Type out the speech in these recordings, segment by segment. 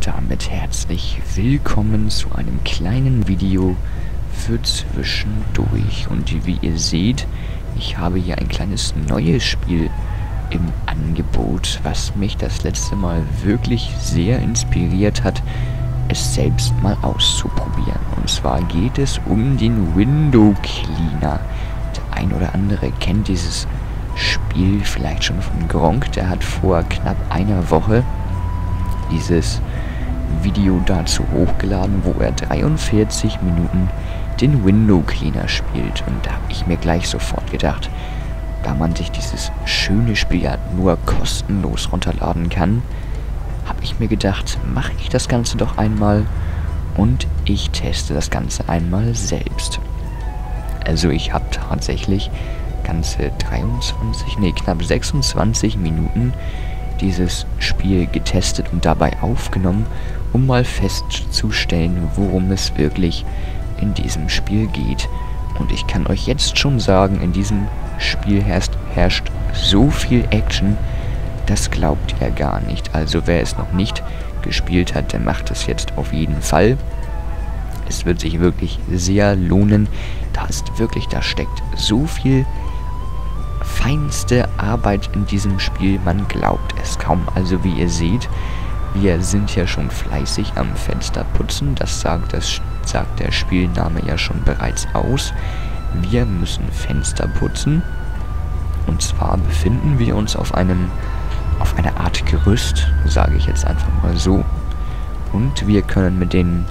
damit herzlich willkommen zu einem kleinen Video für zwischendurch. Und wie ihr seht, ich habe hier ein kleines neues Spiel im Angebot, was mich das letzte Mal wirklich sehr inspiriert hat, es selbst mal auszuprobieren. Und zwar geht es um den Window Cleaner. Der ein oder andere kennt dieses Spiel vielleicht schon von Gronkh. Der hat vor knapp einer Woche dieses Video dazu hochgeladen, wo er 43 Minuten den Window Cleaner spielt. Und da habe ich mir gleich sofort gedacht, da man sich dieses schöne Spiel ja nur kostenlos runterladen kann, habe ich mir gedacht, mache ich das Ganze doch einmal und ich teste das Ganze einmal selbst. Also ich habe tatsächlich ganze knapp 26 Minuten dieses Spiel getestet und dabei aufgenommen, um mal festzustellen, worum es wirklich in diesem Spiel geht. Und ich kann euch jetzt schon sagen, in diesem Spiel herrscht so viel Action, das glaubt ihr gar nicht. Also wer es noch nicht gespielt hat, der macht es jetzt auf jeden Fall. Es wird sich wirklich sehr lohnen. Da steckt so viel feinste Arbeit in diesem Spiel, man glaubt es kaum. Also wie ihr seht, wir sind ja schon fleißig am Fensterputzen. Das sagt der Spielname ja schon bereits aus. Wir müssen Fenster putzen. Und zwar befinden wir uns auf einer Art Gerüst, sage ich jetzt einfach mal so. Und wir können mit den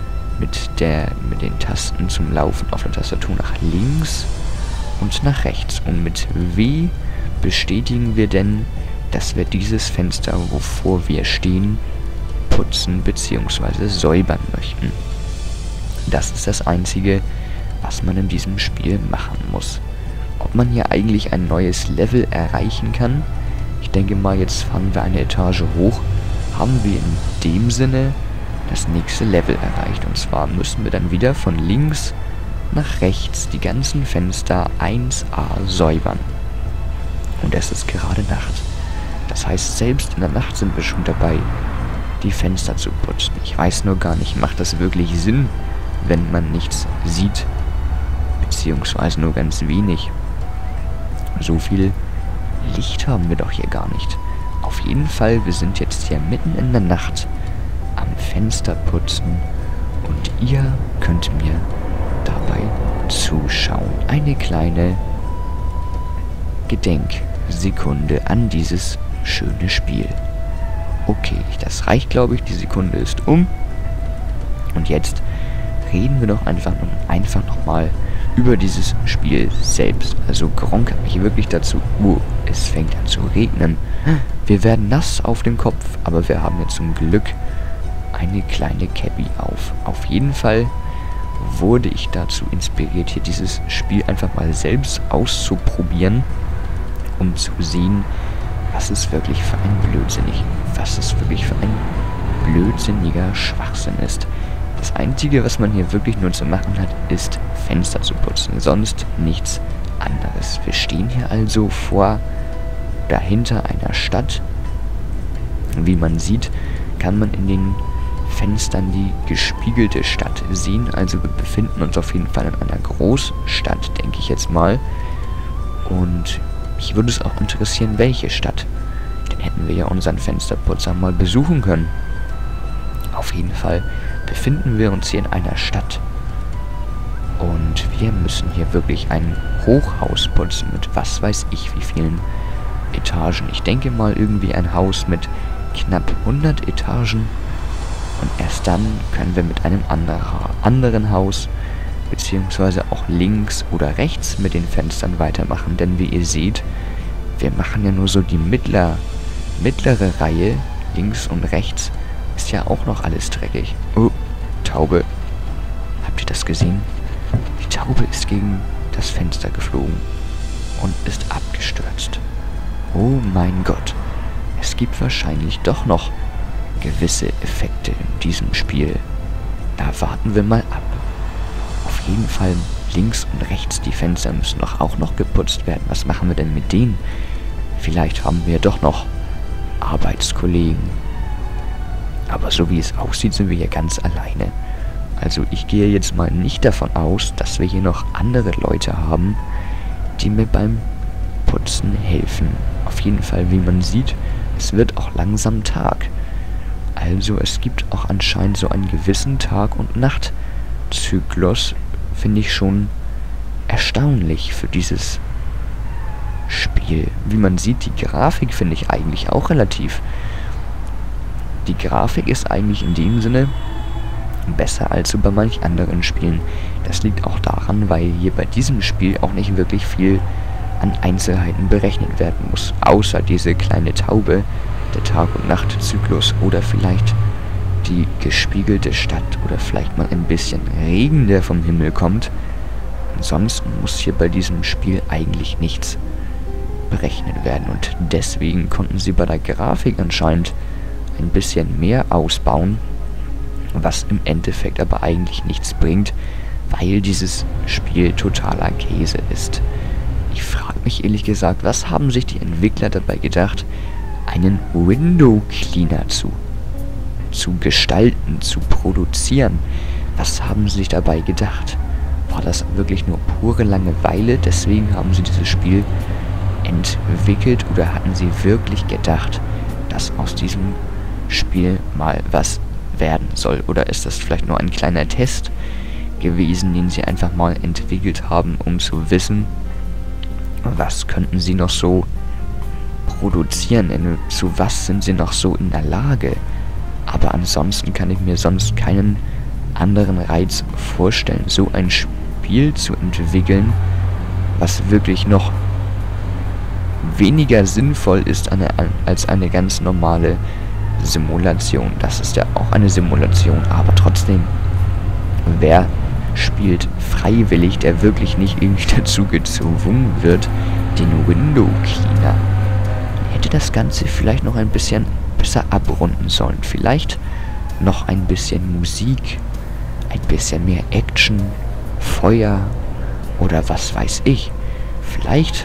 Tasten zum Laufen auf der Tastatur nach links und nach rechts. Und mit W bestätigen wir denn, dass wir dieses Fenster, wovor wir stehen, putzen bzw. säubern möchten. Das ist das Einzige, was man in diesem Spiel machen muss. Ob man hier eigentlich ein neues Level erreichen kann? Ich denke mal, jetzt fahren wir eine Etage hoch, haben wir in dem Sinne das nächste Level erreicht. Und zwar müssen wir dann wieder von links nach rechts die ganzen Fenster 1A säubern. Und es ist gerade Nacht. Das heißt, selbst in der Nacht sind wir schon dabei, die Fenster zu putzen. Ich weiß nur gar nicht, macht das wirklich Sinn, wenn man nichts sieht, beziehungsweise nur ganz wenig. So viel Licht haben wir doch hier gar nicht. Auf jeden Fall, wir sind jetzt hier mitten in der Nacht am Fenster putzen und ihr könnt mir dabei zuschauen. Eine kleine Gedenksekunde an dieses schöne Spiel. Okay, das reicht, glaube ich. Die Sekunde ist um. Und jetzt reden wir doch einfach nochmal über dieses Spiel selbst. Also Gronkh hat mich wirklich dazu... es fängt an zu regnen. Wir werden nass auf dem Kopf, aber wir haben jetzt zum Glück eine kleine Cappy auf. Auf jeden Fall wurde ich dazu inspiriert, hier dieses Spiel einfach mal selbst auszuprobieren, um zu sehen, was es wirklich für ein blödsinniger Schwachsinn ist. Das Einzige, was man hier wirklich nur zu machen hat, ist Fenster zu putzen, sonst nichts anderes. Wir stehen hier also dahinter einer Stadt. Wie man sieht, kann man in den Fenstern die gespiegelte Stadt sehen. Also wir befinden uns auf jeden Fall in einer Großstadt, denke ich jetzt mal. Und mich würde es auch interessieren, welche Stadt. Dann hätten wir ja unseren Fensterputzer mal besuchen können. Auf jeden Fall befinden wir uns hier in einer Stadt. Und wir müssen hier wirklich ein Hochhaus putzen mit was weiß ich wie vielen Etagen. Ich denke mal irgendwie ein Haus mit knapp 100 Etagen. Und erst dann können wir mit einem anderen Haus beziehungsweise auch links oder rechts mit den Fenstern weitermachen. Denn wie ihr seht, wir machen ja nur so die mittlere Reihe. Links und rechts ist ja auch noch alles dreckig. Oh, Taube. Habt ihr das gesehen? Die Taube ist gegen das Fenster geflogen und ist abgestürzt. Oh mein Gott. Es gibt wahrscheinlich doch noch gewisse Effekte in diesem Spiel. Da warten wir mal ab. Auf jeden Fall links und rechts die Fenster müssen doch auch noch geputzt werden. Was machen wir denn mit denen? Vielleicht haben wir doch noch Arbeitskollegen. Aber so wie es aussieht, sind wir hier ganz alleine. Also ich gehe jetzt mal nicht davon aus, dass wir hier noch andere Leute haben, die mir beim Putzen helfen. Auf jeden Fall, wie man sieht, es wird auch langsam Tag. Also es gibt auch anscheinend so einen gewissen Tag- und Nachtzyklus, finde ich schon erstaunlich für dieses Spiel. Wie man sieht, die Grafik finde ich eigentlich auch relativ. Die Grafik ist eigentlich in dem Sinne besser als so bei manch anderen Spielen. Das liegt auch daran, weil hier bei diesem Spiel auch nicht wirklich viel an Einzelheiten berechnet werden muss. Außer diese kleine Taube, der Tag- und Nachtzyklus oder vielleicht die gespiegelte Stadt oder vielleicht mal ein bisschen Regen, der vom Himmel kommt. Ansonsten muss hier bei diesem Spiel eigentlich nichts berechnet werden und deswegen konnten sie bei der Grafik anscheinend ein bisschen mehr ausbauen, was im Endeffekt aber eigentlich nichts bringt, weil dieses Spiel totaler Käse ist. Ich frage mich ehrlich gesagt, was haben sich die Entwickler dabei gedacht, einen Window Cleaner zu gestalten, zu produzieren? Was haben sie sich dabei gedacht? War das wirklich nur pure Langeweile? Deswegen haben sie dieses Spiel entwickelt oder hatten sie wirklich gedacht, dass aus diesem Spiel mal was werden soll? Oder ist das vielleicht nur ein kleiner Test gewesen, den sie einfach mal entwickelt haben, um zu wissen, was könnten sie noch so produzieren, zu was sind sie noch so in der Lage? Aber ansonsten kann ich mir sonst keinen anderen Reiz vorstellen, so ein Spiel zu entwickeln, was wirklich noch weniger sinnvoll ist als eine ganz normale Simulation. Das ist ja auch eine Simulation, aber trotzdem, wer spielt freiwillig, der wirklich nicht irgendwie dazu gezwungen wird, den Window Cleaner? Hätte das Ganze vielleicht noch ein bisschen besser abrunden sollen. Vielleicht noch ein bisschen Musik, ein bisschen mehr Action, Feuer oder was weiß ich. Vielleicht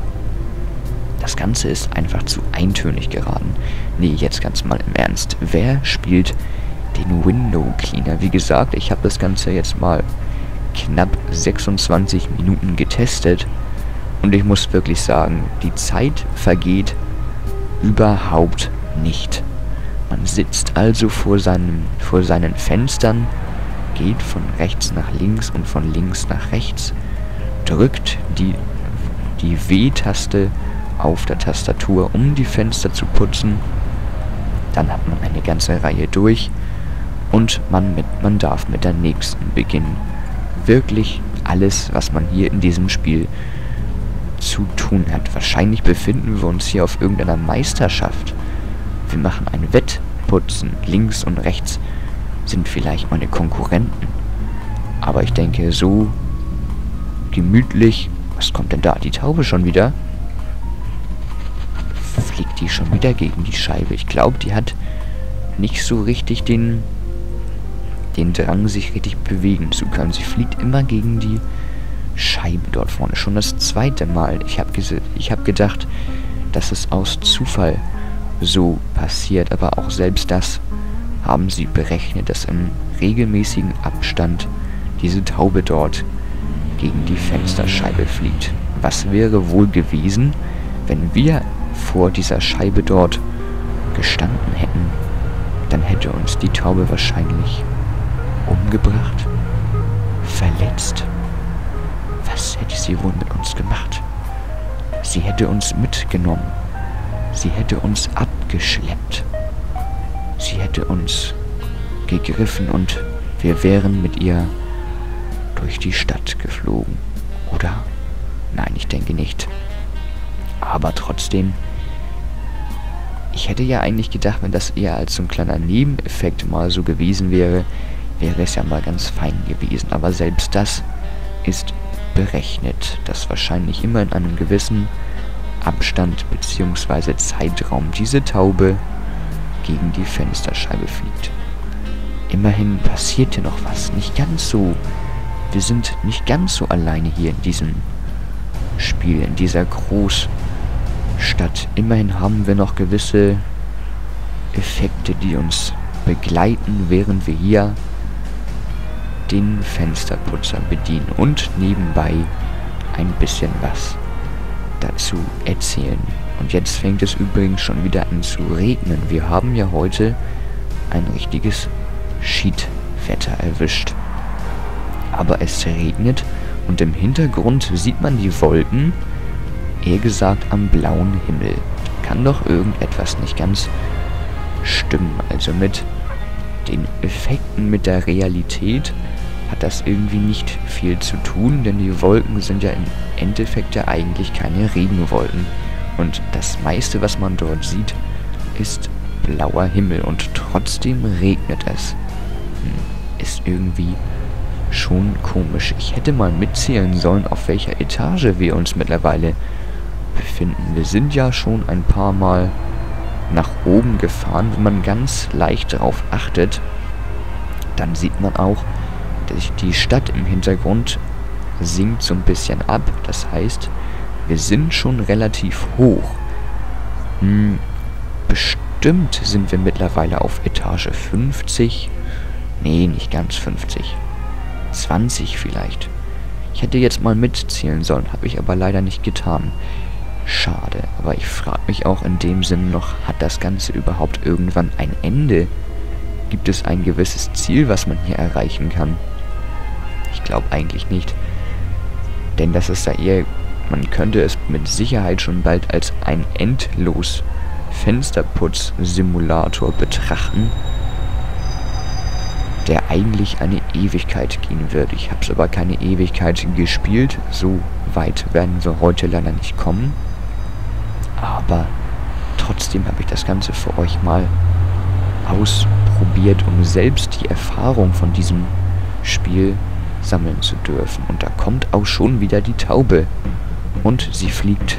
das Ganze ist einfach zu eintönig geraten. Nee, jetzt ganz mal im Ernst. Wer spielt den Window Cleaner? Wie gesagt, ich habe das Ganze jetzt mal knapp 26 Minuten getestet. Und ich muss wirklich sagen, die Zeit vergeht überhaupt nicht. Man sitzt also vor seinen Fenstern, geht von rechts nach links und von links nach rechts, drückt die W-Taste auf der Tastatur, um die Fenster zu putzen. Dann hat man eine ganze Reihe durch und man darf mit der nächsten beginnen. Wirklich alles, was man hier in diesem Spiel zu tun hat. Wahrscheinlich befinden wir uns hier auf irgendeiner Meisterschaft. Wir machen ein Wettputzen. Links und rechts sind vielleicht meine Konkurrenten. Aber ich denke, so gemütlich... Was kommt denn da? Die Taube schon wieder? Fliegt die schon wieder gegen die Scheibe? Ich glaube, die hat nicht so richtig den Drang, sich richtig bewegen zu können. Sie fliegt immer gegen die Scheibe dort vorne. Schon das zweite Mal. Ich hab gedacht, dass es aus Zufall so passiert. Aber auch selbst das haben sie berechnet, dass im regelmäßigen Abstand diese Taube dort gegen die Fensterscheibe fliegt. Was wäre wohl gewesen, wenn wir vor dieser Scheibe dort gestanden hätten? Dann hätte uns die Taube wahrscheinlich umgebracht, verletzt. Was hätte sie wohl mit uns gemacht? Sie hätte uns mitgenommen. Sie hätte uns abgeschleppt. Sie hätte uns gegriffen und wir wären mit ihr durch die Stadt geflogen. Oder? Nein, ich denke nicht. Aber trotzdem, ich hätte ja eigentlich gedacht, wenn das eher als so ein kleiner Nebeneffekt mal so gewesen wäre, wäre es ja mal ganz fein gewesen. Aber selbst das ist berechnet, dass wahrscheinlich immer in einem gewissen Abstand bzw. Zeitraum diese Taube gegen die Fensterscheibe fliegt. Immerhin passiert hier noch was. Nicht ganz so. Wir sind nicht ganz so alleine hier in diesem Spiel, in dieser Großstadt. Immerhin haben wir noch gewisse Effekte, die uns begleiten, während wir hier den Fensterputzer bedienen und nebenbei ein bisschen was dazu erzählen. Und jetzt fängt es übrigens schon wieder an zu regnen. Wir haben ja heute ein richtiges Schiedwetter erwischt. Aber es regnet und im Hintergrund sieht man die Wolken, eher gesagt am blauen Himmel. Kann doch irgendetwas nicht ganz stimmen. Also mit den Effekten, mit der Realität hat das irgendwie nicht viel zu tun, denn die Wolken sind ja im Endeffekt ja eigentlich keine Regenwolken. Und das meiste, was man dort sieht, ist blauer Himmel und trotzdem regnet es. Ist irgendwie schon komisch. Ich hätte mal mitzählen sollen, auf welcher Etage wir uns mittlerweile befinden. Wir sind ja schon ein paar Mal nach oben gefahren. Wenn man ganz leicht darauf achtet, dann sieht man auch, dass die Stadt im Hintergrund sinkt so ein bisschen ab. Das heißt, wir sind schon relativ hoch. Bestimmt sind wir mittlerweile auf Etage 50. Nee, nicht ganz 50. 20 vielleicht. Ich hätte jetzt mal mitzählen sollen, habe ich aber leider nicht getan. Schade, aber ich frage mich auch in dem Sinne noch, hat das Ganze überhaupt irgendwann ein Ende? Gibt es ein gewisses Ziel, was man hier erreichen kann? Ich glaube eigentlich nicht. Denn das ist ja eher, man könnte es mit Sicherheit schon bald als ein endlos Fensterputz-Simulator betrachten, der eigentlich eine Ewigkeit gehen wird. Ich habe es aber keine Ewigkeit gespielt. So weit werden wir heute leider nicht kommen. Aber trotzdem habe ich das Ganze für euch mal ausprobiert, um selbst die Erfahrung von diesem Spiel sammeln zu dürfen. Und da kommt auch schon wieder die Taube. Und sie fliegt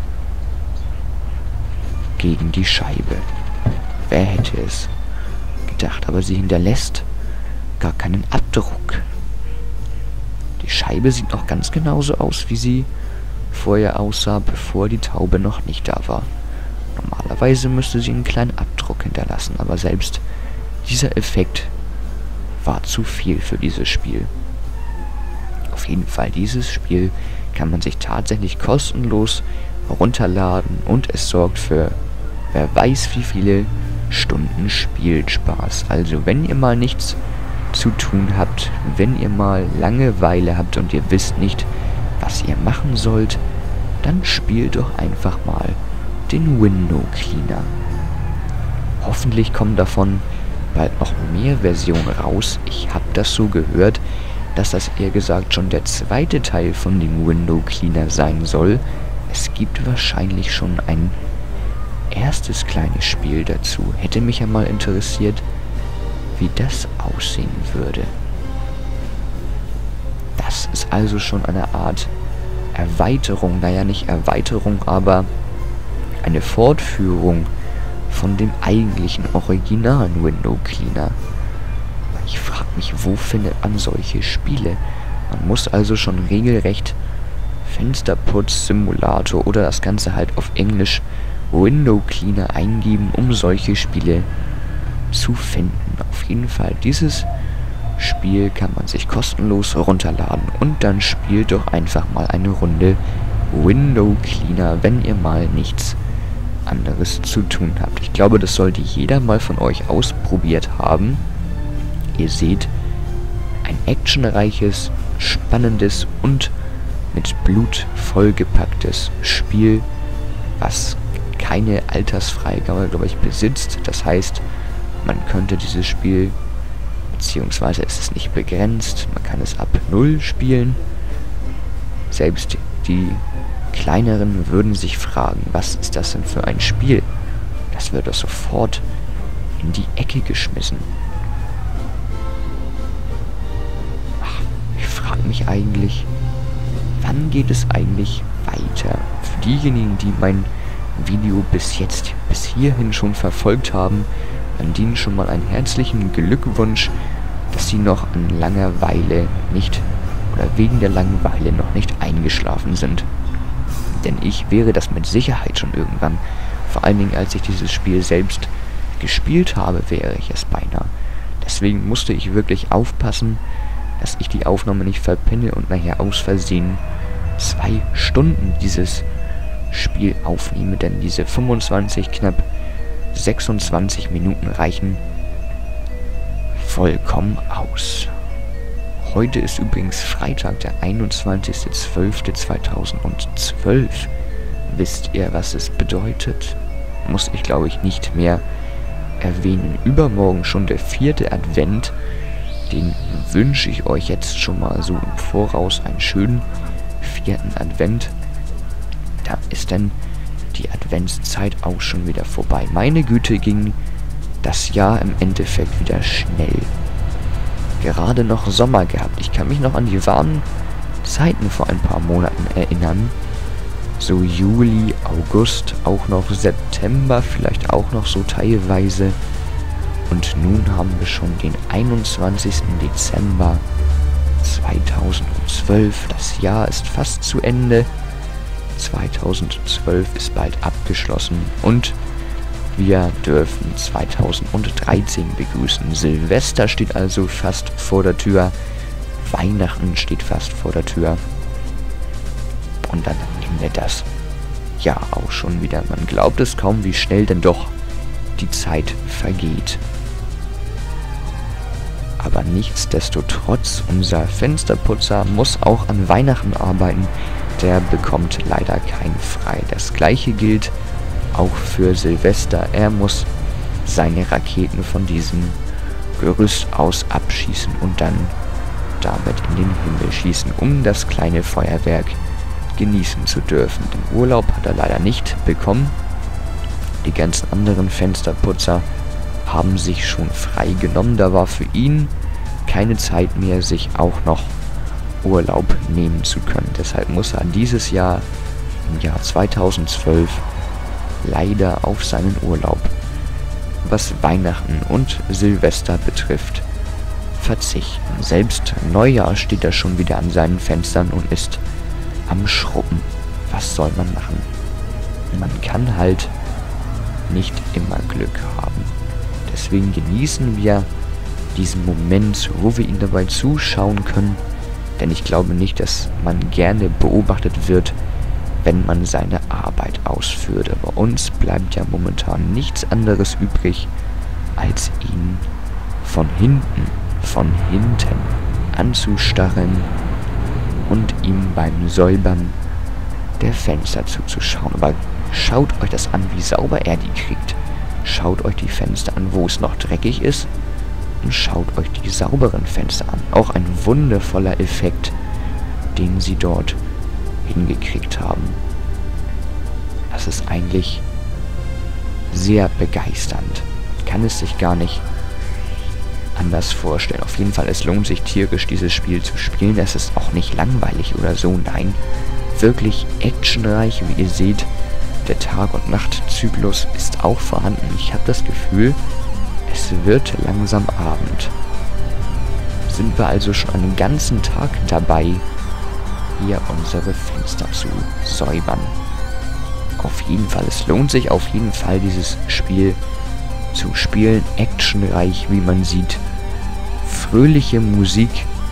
gegen die Scheibe. Wer hätte es gedacht? Aber sie hinterlässt gar keinen Abdruck. Die Scheibe sieht noch ganz genauso aus, wie sie vorher aussah, bevor die Taube noch nicht da war. Normalerweise müsste sie einen kleinen Abdruck hinterlassen, aber selbst dieser Effekt war zu viel für dieses Spiel. Auf jeden Fall, dieses Spiel kann man sich tatsächlich kostenlos runterladen und es sorgt für wer weiß wie viele Stunden Spielspaß. Also wenn ihr mal nichts zu tun habt, wenn ihr mal Langeweile habt und ihr wisst nicht, was ihr machen sollt, dann spielt doch einfach mal den Window Cleaner. Hoffentlich kommen davon bald noch mehr Versionen raus. Ich habe das so gehört, dass das eher gesagt schon der zweite Teil von dem Window Cleaner sein soll. Es gibt wahrscheinlich schon ein erstes kleines Spiel dazu. Hätte mich ja mal interessiert, wie das aussehen würde. Das ist also schon eine Art Erweiterung, naja, nicht Erweiterung, aber eine Fortführung von dem eigentlichen originalen Window Cleaner. Ich frage mich, wo findet man solche Spiele? Man muss also schon regelrecht Fensterputz-Simulator oder das Ganze halt auf Englisch Window Cleaner eingeben, um solche Spiele zu finden. Auf jeden Fall, dieses Spiel kann man sich kostenlos runterladen und dann spielt doch einfach mal eine Runde Window Cleaner, wenn ihr mal nichts anderes zu tun habt. Ich glaube, das sollte jeder mal von euch ausprobiert haben. Ihr seht, ein actionreiches, spannendes und mit Blut vollgepacktes Spiel, was keine Altersfreigabe, glaube ich, besitzt. Das heißt, man könnte dieses Spiel, beziehungsweise es ist nicht begrenzt, man kann es ab 0 spielen. Selbst die Kleineren würden sich fragen, was ist das denn für ein Spiel? Das wird doch sofort in die Ecke geschmissen. Ach, ich frage mich eigentlich, wann geht es eigentlich weiter? Für diejenigen, die mein Video bis hierhin schon verfolgt haben, an denen schon mal einen herzlichen Glückwunsch, dass sie noch an Langeweile nicht oder wegen der Langeweile noch nicht eingeschlafen sind. Denn ich wäre das mit Sicherheit schon irgendwann, vor allen Dingen als ich dieses Spiel selbst gespielt habe, wäre ich es beinahe. Deswegen musste ich wirklich aufpassen, dass ich die Aufnahme nicht verpenne und nachher aus Versehen 2 Stunden dieses Spiel aufnehme, denn diese 25, knapp 26 Minuten reichen vollkommen aus. Heute ist übrigens Freitag, der 21.12.2012. Wisst ihr, was es bedeutet? Muss ich, glaube ich, nicht mehr erwähnen. Übermorgen schon der 4. Advent. Den wünsche ich euch jetzt schon mal so im Voraus einen schönen 4. Advent. Da ist dann die Adventszeit auch schon wieder vorbei. Meine Güte, ging das Jahr im Endeffekt wieder schnell. Gerade noch Sommer gehabt. Ich kann mich noch an die warmen Zeiten vor ein paar Monaten erinnern. So Juli, August, auch noch September, vielleicht auch noch so teilweise. Und nun haben wir schon den 21. Dezember 2012. Das Jahr ist fast zu Ende. 2012 ist bald abgeschlossen und wir dürfen 2013 begrüßen. Silvester steht also fast vor der Tür. Weihnachten steht fast vor der Tür. Und dann nehmen wir das Jahr auch schon wieder. Man glaubt es kaum, wie schnell denn doch die Zeit vergeht. Aber nichtsdestotrotz, unser Fensterputzer muss auch an Weihnachten arbeiten. Der bekommt leider kein Frei. Das gleiche gilt auch für Silvester. Er muss seine Raketen von diesem Gerüst aus abschießen und dann damit in den Himmel schießen, um das kleine Feuerwerk genießen zu dürfen. Den Urlaub hat er leider nicht bekommen. Die ganzen anderen Fensterputzer haben sich schon frei genommen. Da war für ihn keine Zeit mehr, sich auch noch Urlaub nehmen zu können. Deshalb muss er dieses Jahr, im Jahr 2012, leider auf seinen Urlaub, was Weihnachten und Silvester betrifft, verzichten. Selbst Neujahr steht er schon wieder an seinen Fenstern und ist am Schrubben. Was soll man machen? Man kann halt nicht immer Glück haben. Deswegen genießen wir diesen Moment, wo wir ihn dabei zuschauen können, denn ich glaube nicht, dass man gerne beobachtet wird, wenn man seine Arbeit ausführt. Aber uns bleibt ja momentan nichts anderes übrig, als ihn von hinten anzustarren und ihm beim Säubern der Fenster zuzuschauen. Aber schaut euch das an, wie sauber er die kriegt. Schaut euch die Fenster an, wo es noch dreckig ist, und schaut euch die sauberen Fenster an. Auch ein wundervoller Effekt, den sie dort hingekriegt haben. Das ist eigentlich sehr begeisternd. Man kann es sich gar nicht anders vorstellen. Auf jeden Fall, es lohnt sich tierisch, dieses Spiel zu spielen. Es ist auch nicht langweilig oder so, nein. Wirklich actionreich, wie ihr seht. Der Tag- und Nachtzyklus ist auch vorhanden. Ich habe das Gefühl, es wird langsam Abend. Sind wir also schon einen ganzen Tag dabei, hier unsere Fenster zu säubern. Auf jeden Fall, es lohnt sich auf jeden Fall, dieses Spiel zu spielen. Actionreich, wie man sieht. Fröhliche Musik.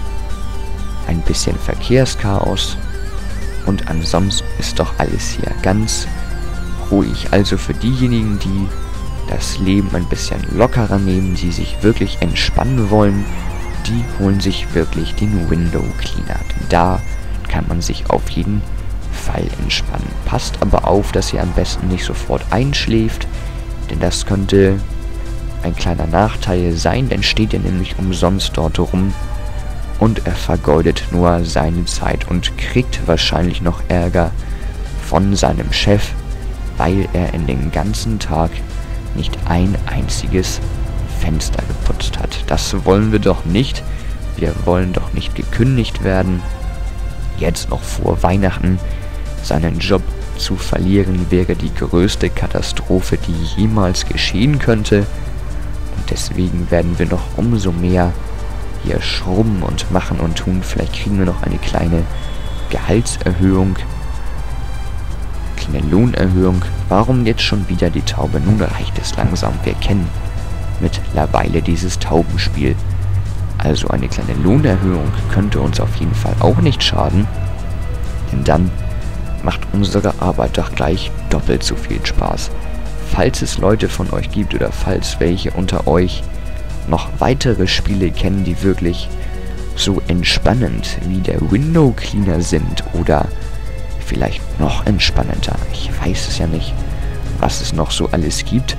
Ein bisschen Verkehrschaos. Und ansonsten ist doch alles hier ganz ruhig. Also für diejenigen, die das Leben ein bisschen lockerer nehmen, die sich wirklich entspannen wollen, die holen sich wirklich den Window Cleaner. Denn da kann man sich auf jeden Fall entspannen. Passt aber auf, dass ihr am besten nicht sofort einschläft, denn das könnte ein kleiner Nachteil sein, denn steht ihr nämlich umsonst dort rum und er vergeudet nur seine Zeit und kriegt wahrscheinlich noch Ärger von seinem Chef, weil er in den ganzen Tag nicht ein einziges Fenster geputzt hat. Das wollen wir doch nicht. Wir wollen doch nicht gekündigt werden. Jetzt noch vor Weihnachten seinen Job zu verlieren, wäre die größte Katastrophe, die jemals geschehen könnte. Und deswegen werden wir noch umso mehr hier schrubben und machen und tun. Vielleicht kriegen wir noch eine kleine Gehaltserhöhung, kleine Lohnerhöhung. Warum jetzt schon wieder die Taube? Nun reicht es langsam. Wir kennen mittlerweile dieses Taubenspiel. Also eine kleine Lohnerhöhung könnte uns auf jeden Fall auch nicht schaden, denn dann macht unsere Arbeit doch gleich doppelt so viel Spaß. Falls es Leute von euch gibt oder falls welche unter euch noch weitere Spiele kennen, die wirklich so entspannend wie der Window Cleaner sind oder vielleicht noch entspannender, ich weiß es ja nicht, was es noch so alles gibt,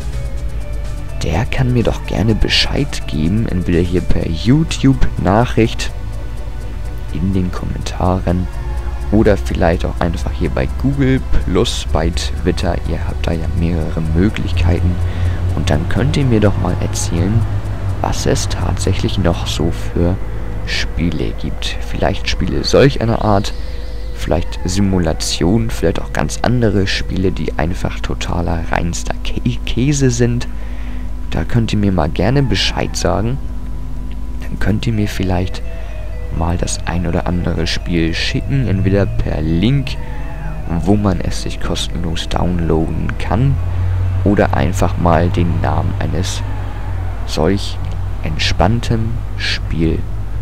der kann mir doch gerne Bescheid geben, entweder hier per YouTube-Nachricht in den Kommentaren oder vielleicht auch einfach hier bei Google plus bei Twitter. Ihr habt da ja mehrere Möglichkeiten. Und dann könnt ihr mir doch mal erzählen, was es tatsächlich noch so für Spiele gibt. Vielleicht Spiele solch einer Art, vielleicht Simulationen, vielleicht auch ganz andere Spiele, die einfach totaler reinster Käse sind. Da könnt ihr mir mal gerne Bescheid sagen. Dann könnt ihr mir vielleicht mal das ein oder andere Spiel schicken, entweder per Link, wo man es sich kostenlos downloaden kann, oder einfach mal den Namen eines solch entspanntem Spiel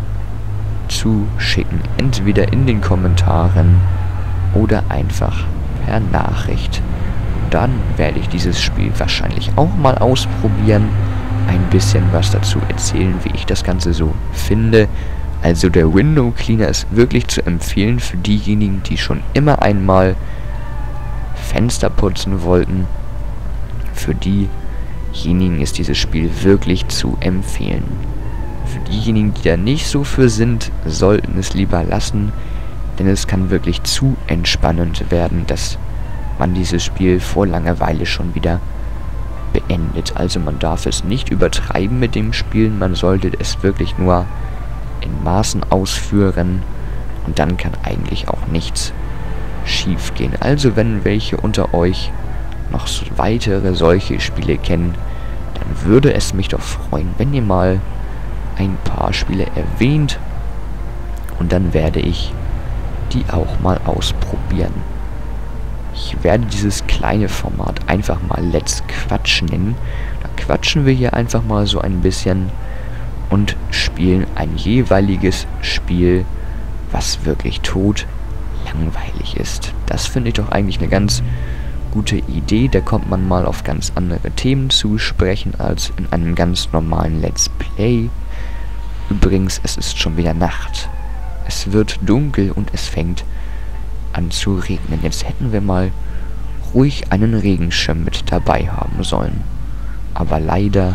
zu schicken, entweder in den Kommentaren oder einfach per Nachricht. Dann werde ich dieses Spiel wahrscheinlich auch mal ausprobieren, ein bisschen was dazu erzählen, wie ich das Ganze so finde. Also der Window Cleaner ist wirklich zu empfehlen für diejenigen, die schon immer einmal Fenster putzen wollten. Für diejenigen ist dieses Spiel wirklich zu empfehlen. Für diejenigen, die da nicht so für sind, sollten es lieber lassen, denn es kann wirklich zu entspannend werden, dass man dieses Spiel vor Langeweile schon wieder beendet. Also man darf es nicht übertreiben mit dem Spielen, man sollte es wirklich nur in Maßen ausführen und dann kann eigentlich auch nichts schief gehen. Also wenn welche unter euch noch so weitere solche Spiele kennen, dann würde es mich doch freuen, wenn ihr mal ein paar Spiele erwähnt und dann werde ich die auch mal ausprobieren. Ich werde dieses kleine Format einfach mal Let's Quatsch nennen. Da quatschen wir hier einfach mal so ein bisschen und spielen ein jeweiliges Spiel, was wirklich tot langweilig ist. Das finde ich doch eigentlich eine ganz gute Idee. Da kommt man mal auf ganz andere Themen zu sprechen als in einem ganz normalen Let's Play. Übrigens, es ist schon wieder Nacht. Es wird dunkel und es fängt an zu regnen. Jetzt hätten wir mal ruhig einen Regenschirm mit dabei haben sollen. Aber leider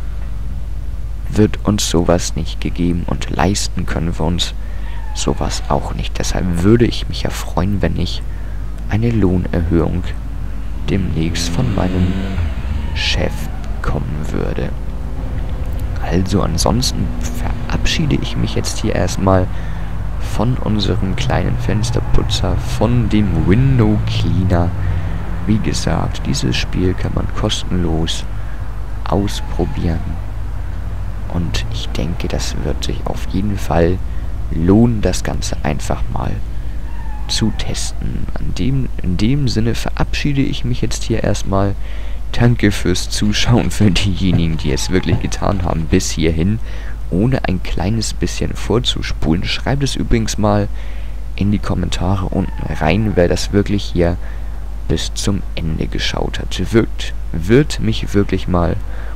wird uns sowas nicht gegeben und leisten können wir uns sowas auch nicht. Deshalb würde ich mich ja freuen, wenn ich eine Lohnerhöhung demnächst von meinem Chef bekommen würde. Also ansonsten verabschiede ich mich jetzt hier erstmal von unserem kleinen Fensterputzer, von dem Window Cleaner. Wie gesagt, dieses Spiel kann man kostenlos ausprobieren. Und ich denke, das wird sich auf jeden Fall lohnen, das Ganze einfach mal zu testen. In dem Sinne verabschiede ich mich jetzt hier erstmal. Danke fürs Zuschauen für diejenigen, die es wirklich getan haben bis hierhin, ohne ein kleines bisschen vorzuspulen. Schreibt es übrigens mal in die Kommentare unten rein, wer das wirklich hier bis zum Ende geschaut hat. Würde mich wirklich mal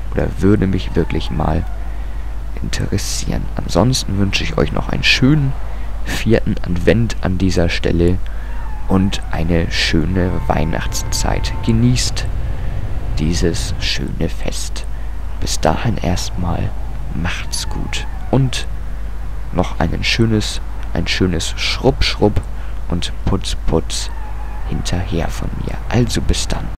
interessieren. Ansonsten wünsche ich euch noch einen schönen 4. Advent an dieser Stelle und eine schöne Weihnachtszeit. Genießt dieses schöne Fest. Bis dahin erstmal macht's gut und noch ein schönes Schrupp, Schrupp und Putz, Putz hinterher von mir. Also bis dann.